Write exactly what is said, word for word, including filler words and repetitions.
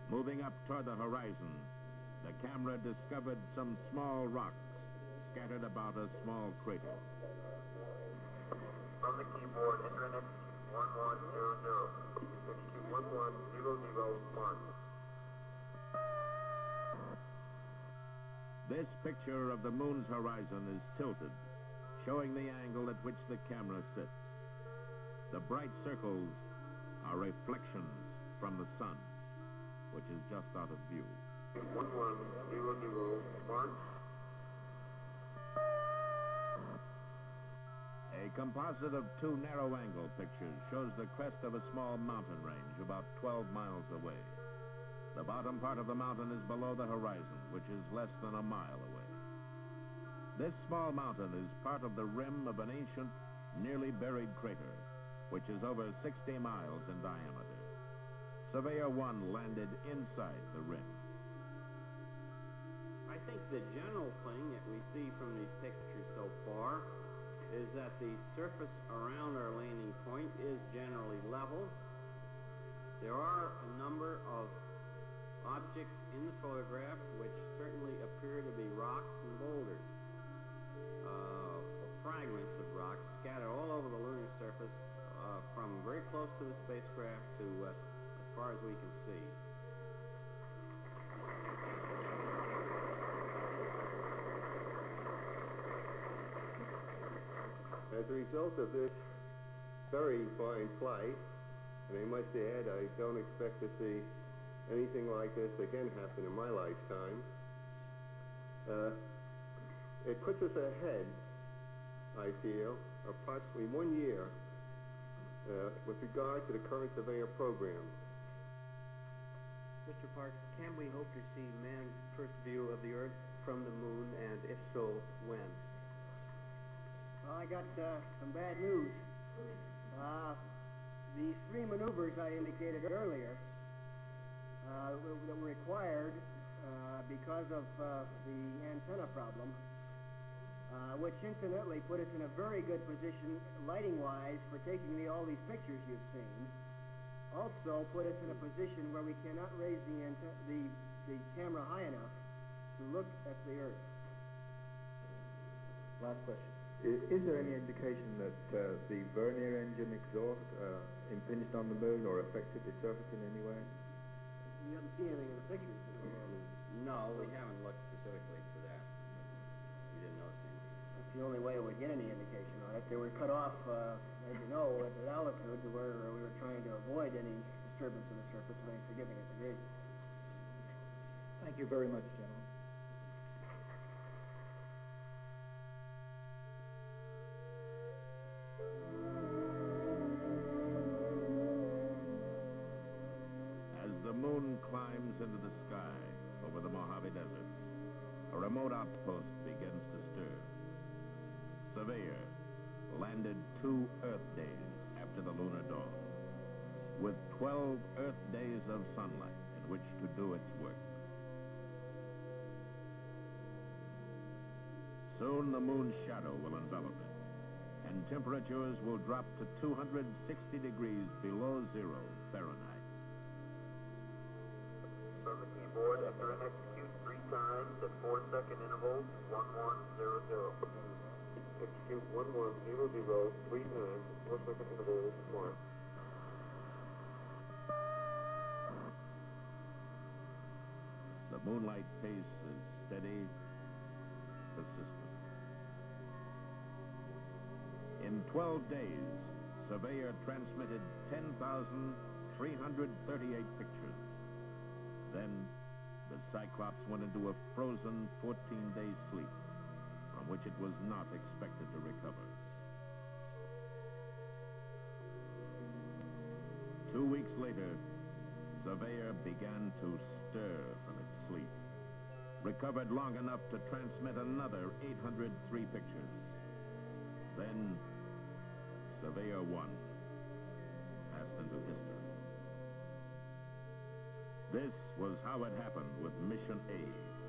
Moving up toward the horizon, the camera discovered some small rocks scattered about a small crater. From the keyboard, enter an execute one one zero zero. Execute one one zero zero one. This picture of the moon's horizon is tilted, showing the angle at which the camera sits. The bright circles are reflections from the sun, which is just out of view. one one zero zero one. A composite of two narrow-angle pictures shows the crest of a small mountain range about twelve miles away. The bottom part of the mountain is below the horizon, which is less than a mile away. This small mountain is part of the rim of an ancient, nearly buried crater, which is over sixty miles in diameter. Surveyor one landed inside the rim. I think the general thing that we see from these pictures so far is that the surface around our landing point is generally level. There are a number of objects in the photograph which certainly appear to be rocks and boulders, uh, fragments of rocks scattered all over the lunar surface uh, from very close to the spacecraft to uh, as far as we can see. As a result of this very fine flight, and I must add, I don't expect to see anything like this again happen in my lifetime, uh, it puts us ahead, I feel, approximately one year uh, with regard to the current Surveyor program. Mister Parks, can we hope to see man's first view of the Earth from the moon, and if so, when? Well, I got uh, some bad news. Uh, these three maneuvers I indicated earlier uh, that were required uh, because of uh, the antenna problem, uh, which incidentally put us in a very good position lighting-wise for taking the, all these pictures you've seen, also put us in a position where we cannot raise the, the, the camera high enough to look at the Earth. Last question. Is, is there any indication that uh, the vernier engine exhaust uh, impinged on the moon or affected the surface in any way? You haven't seen anything in the pictures. No, we haven't looked specifically to that. We didn't notice anything. That's the only way we would get any indication on it. They were cut off, uh, as you know, at an altitude to where we were trying to avoid any disturbance of the surface of any significant degree. Thank you very much, gentlemen. The moon climbs into the sky over the Mojave Desert. A remote outpost begins to stir. Surveyor landed two Earth days after the lunar dawn, with twelve Earth days of sunlight in which to do its work. Soon the moon's shadow will envelop it, and temperatures will drop to two hundred sixty degrees below zero Fahrenheit. From the keyboard, enter and execute three times at four second intervals, one one zero zero. Execute one one zero zero three times at four second intervals, one. The moonlight pace is steady, persistent. In twelve days, Surveyor transmitted ten thousand three hundred thirty-eight pictures. Then, the Cyclops went into a frozen fourteen-day sleep, from which it was not expected to recover. Two weeks later, Surveyor began to stir from its sleep, recovered long enough to transmit another eight hundred three pictures. Then, Surveyor one passed into history. This was how it happened with Mission A.